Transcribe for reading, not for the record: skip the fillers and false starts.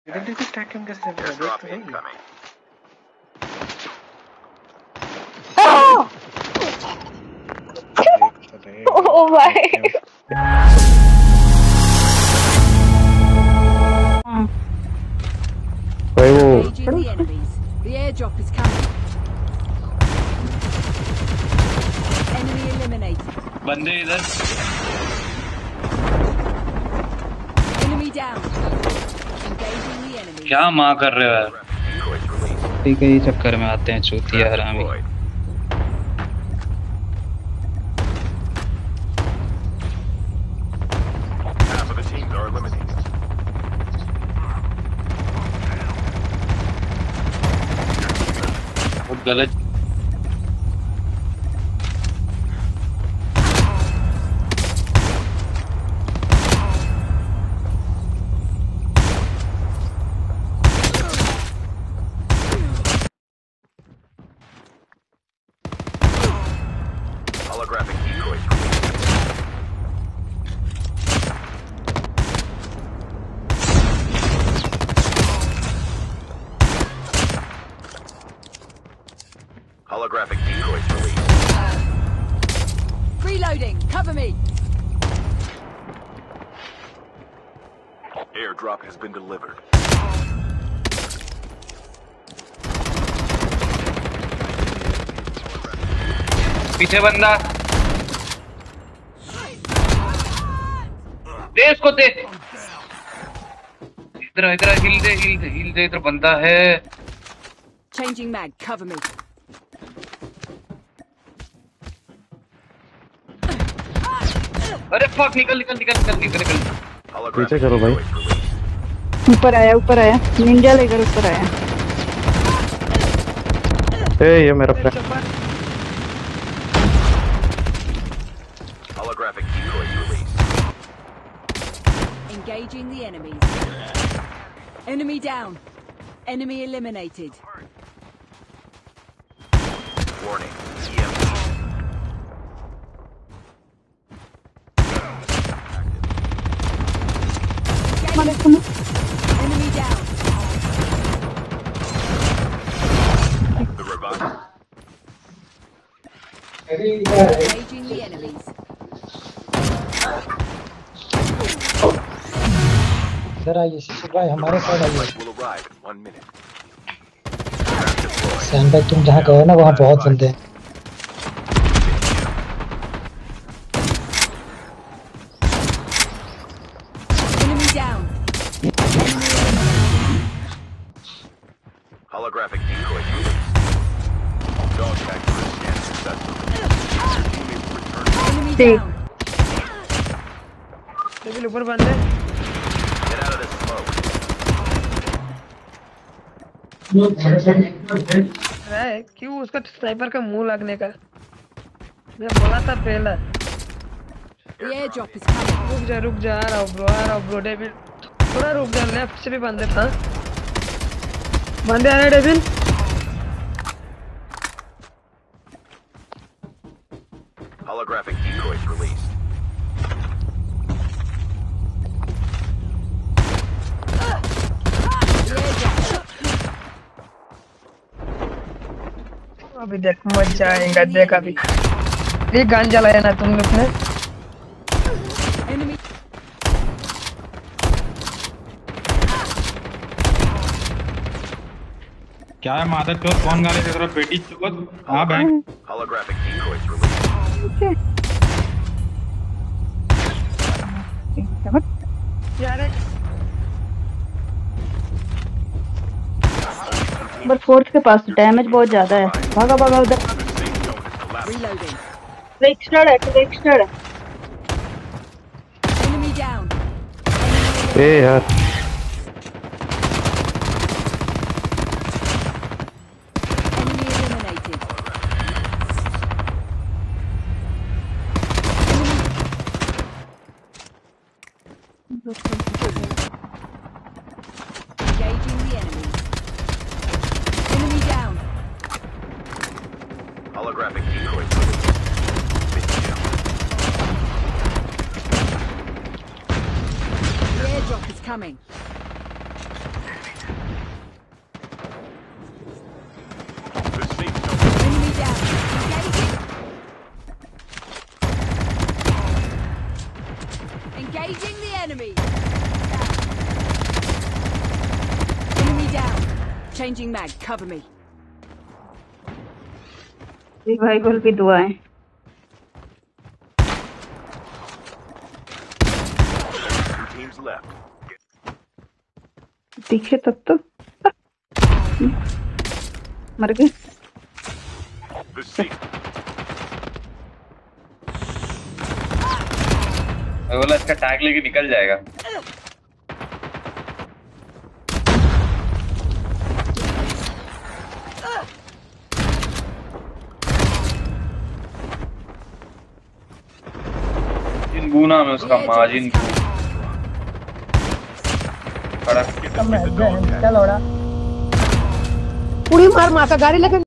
इधर देखो स्टैकिंग कैसे देख तो सही। Oh my! Engaging the enemies. The airdrop is coming. Enemy eliminated. बंदे इधर। Enemy down. Engaging the enemies. क्या माँ कर रहे हो यार? ठीक है, ये चक्कर में आते हैं चूतिया हरामी। बहुत गलत। Holographic decoys. Holographic decoys released. Reloading. Cover me. Airdrop has been delivered. पीछे बंदा। दे इसको दे। इधर इधर हिल दे हिल दे हिल दे, इधर बंदा है। Changing mag. Cover me. अरे फक, निकल निकल निकल निकल निकल निकल। पीछे करो भाई। ऊपर आया निंजा लेकर ऊपर आया। ये मेरा friend. Holographic decoys released. Engaging the enemies. Enemy down. Enemy eliminated. Warning. EMP. Enemy down. The revive. Engaging the enemies. इधर आइए शिशु भाई, हमारे साइड आइए। Will arrive in 1 minute. सैन भाई तुम जहाँ गए ना वहाँ बहुत बंदे हैं। Enemy down. Holographic decoys released. Dog tag scan successful. Teammates return. Enemy down. लेकिन ऊपर बंदे। Get out of this smoke. क्यों उसका स्नाइपर का मुंह लगने का? मैं बोला था पहला। The airdrop is coming. रुक जा आ रहा हूँ ब्रो डेविल। थोड़ा रुक जा, लेफ्ट से भी बंदे था। बंदे आ रहे डेविल। Holographic decoys released. अभी देख मजा आएगा, देख अभी। ये गन जलाया ना तुम लोग ने? Enemy. क्या है माता चोर? कौन गाली दे रहा? बेटी चुगत। हाँ बैंक। Holographic decoys released. यार नंबर 4 के पास डैमेज बहुत ज्यादा है। भागा उधर। Reloading. एक्स्ट्रा है। Enemy down. यार Enemy eliminated. Engaging the enemy. Enemy down. Holographic decoys released. The airdrop is coming. Changing mag. Cover me. Revival की दुआएं। Two teams left. दिखे तब तो मर गए। The seat. मैं बोला इसका टैग लेके निकल जाएगा। इन गुना में उसका मार्जिन खड़ा उड़ी मार माता गाड़ी लेके